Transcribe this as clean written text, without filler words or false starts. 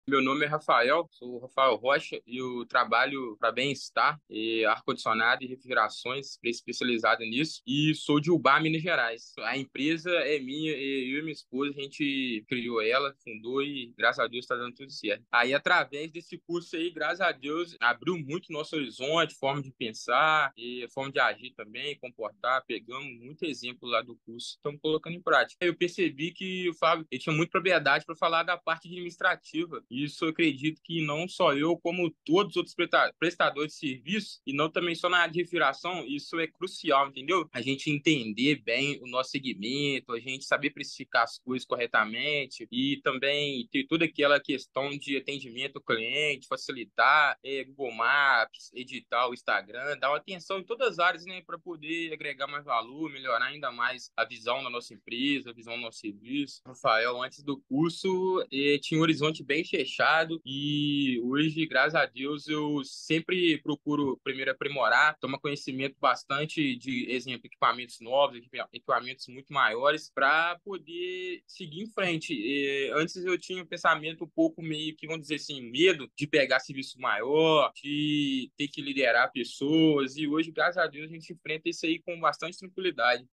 Meu nome é Rafael, sou o Rafael Rocha e eu trabalho para Bem-Estar, ar-condicionado e refrigerações, especializado nisso, e sou de Ubá, Minas Gerais. A empresa é minha, e eu e minha esposa, a gente criou ela, fundou e graças a Deus está dando tudo certo. Aí, através desse curso aí, graças a Deus, abriu muito nosso horizonte, forma de pensar e forma de agir também, comportar. Pegamos muito exemplo lá do curso, estamos colocando em prática. Eu percebi que o Fábio ele tinha muita propriedade para falar da parte administrativa. Isso eu acredito que não só eu, como todos os outros prestadores de serviço, e não também só na área de refrigeração, isso é crucial, entendeu? A gente entender bem o nosso segmento, a gente saber precificar as coisas corretamente e também ter toda aquela questão de atendimento ao cliente, facilitar Google Maps, editar o Instagram, dar uma atenção em todas as áreas, né, para poder agregar mais valor, melhorar ainda mais a visão da nossa empresa, a visão do nosso serviço. Rafael, antes do curso, tinha um horizonte bem fechado e hoje, graças a Deus, eu sempre procuro primeiro aprimorar, tomar conhecimento bastante de, exemplo, equipamentos novos, equipamentos muito maiores, para poder seguir em frente. Antes eu tinha um pensamento um pouco meio que, vamos dizer assim, medo de pegar serviço maior, de ter que liderar pessoas, e hoje, graças a Deus, a gente enfrenta isso aí com bastante tranquilidade.